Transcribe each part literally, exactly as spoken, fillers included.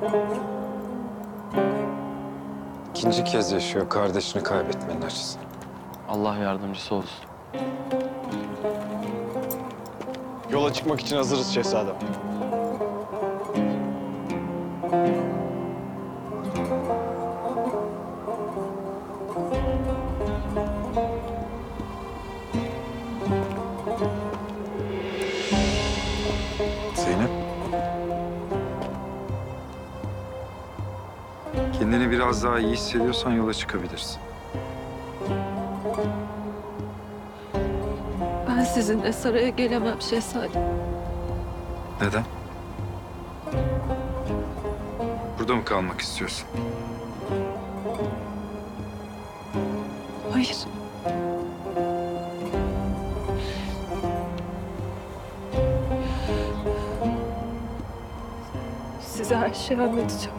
İkinci kez yaşıyor kardeşini kaybetmenin acısını. Allah yardımcısı olsun. Yola çıkmak için hazırız şehzadem. Zeynep. Kendini biraz daha iyi hissediyorsan yola çıkabilirsin. Ben sizinle saraya gelemem şehzadem. Neden? Burada mı kalmak istiyorsun? Hayır. Size her şeyi anlatacağım.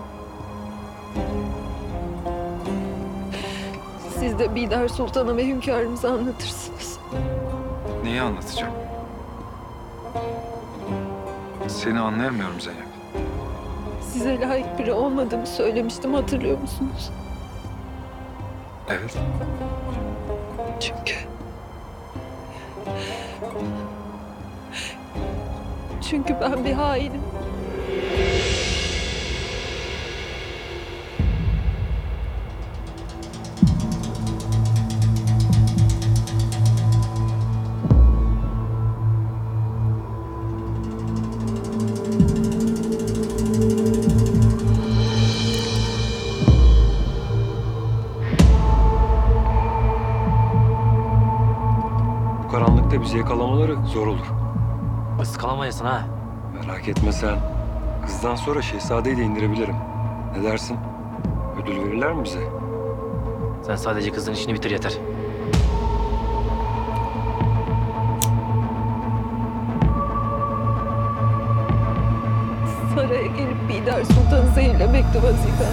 Siz de Bidar Sultan'a ve hünkârımıza anlatırsınız. Neyi anlatacağım? Seni anlayamıyorum Zeynep. Size layık biri olmadığımı söylemiştim, hatırlıyor musunuz? Evet. Çünkü... Çünkü ben bir hainim. Bu karanlıkta bizi yakalamaları zor olur. Iskalamayasın ha. Merak etme sen. Kızdan sonra şehzadeyi de indirebilirim. Ne dersin? Ödül verirler mi bize? Sen sadece kızın işini bitir yeter. Saraya gelip Bidar Sultan'ı zehirlemekti vazifem.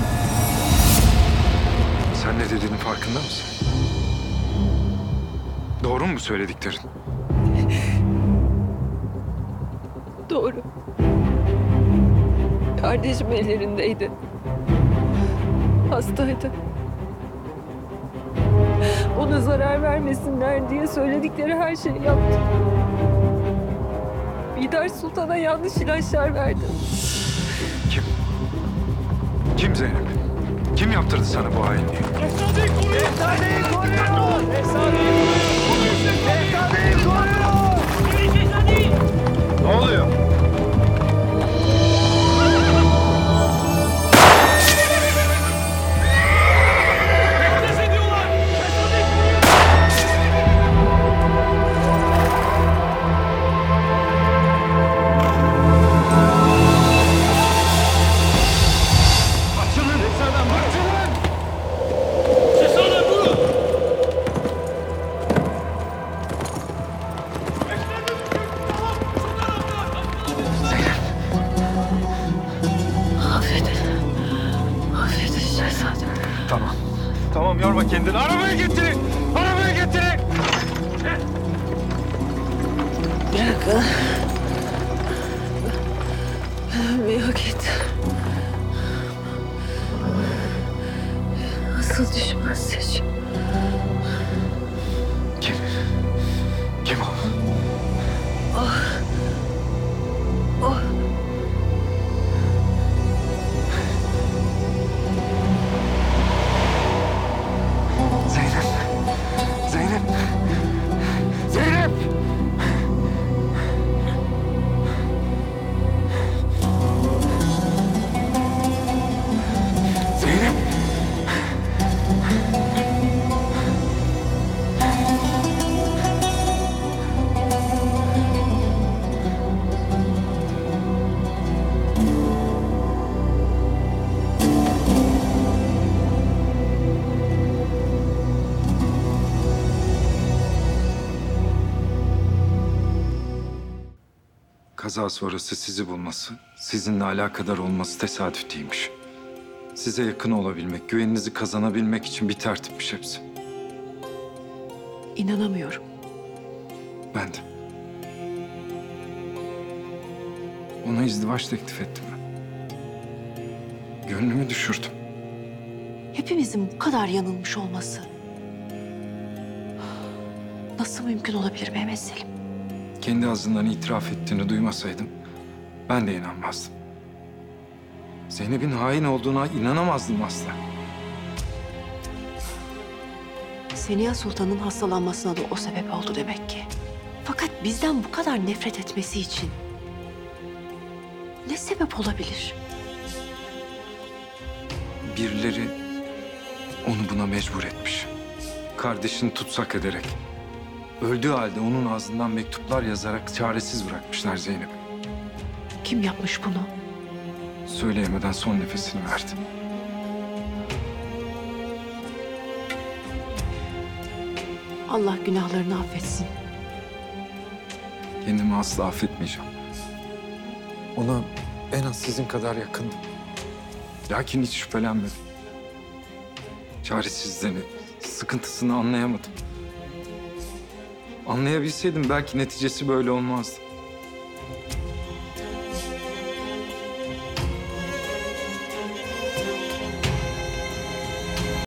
Sen ne dediğinin farkında mısın? Doğru mu bu söylediklerin? Doğru. Kardeşim ellerindeydi. Hastaydı. Ona zarar vermesinler diye söyledikleri her şeyi yaptım. Bidar Sultan'a yanlış ilaçlar verdim. Kim? Kim Zeynep? Kim yaptırdı sana bu hainliği? Ne oluyor? Affedin. Affedin şehzadem. Tamam. Tamam yorma kendini. Arabayı getirin. Arabayı getirin. Bırakın. Ölmeyi hak etti. Asıl düşman seçim. Kim? Kim o? O Zeynep. Zeynep. Zeynep. Zeynep. Kaza sonrası sizi bulması, sizinle alakadar olması tesadüf değilmiş. Size yakın olabilmek, güveninizi kazanabilmek için bir tertipmiş hepsi. inanamıyorum. Ben de. Ona izdivaç teklif ettim ben. Gönlümü düşürdüm. Hepimizin bu kadar yanılmış olması nasıl mümkün olabilir Mehmet Selim? Kendi ağzından itiraf ettiğini duymasaydım ben de inanmazdım. Zeynep'in hain olduğuna inanamazdım asla. Seniha Sultan'ın hastalanmasına da o sebep oldu demek ki. Fakat bizden bu kadar nefret etmesi için ne sebep olabilir? Birileri onu buna mecbur etmiş. Kardeşini tutsak ederek. Öldüğü halde onun ağzından mektuplar yazarak çaresiz bırakmışlar Zeynep'i. Kim yapmış bunu? Söyleyemeden son nefesini verdi. Allah günahlarını affetsin. Kendimi asla affetmeyeceğim. Ona en az sizin kadar yakındım. Lakin hiç şüphelenmedim. Çaresizliğini, sıkıntısını anlayamadım. Anlayabilseydim belki neticesi böyle olmazdı.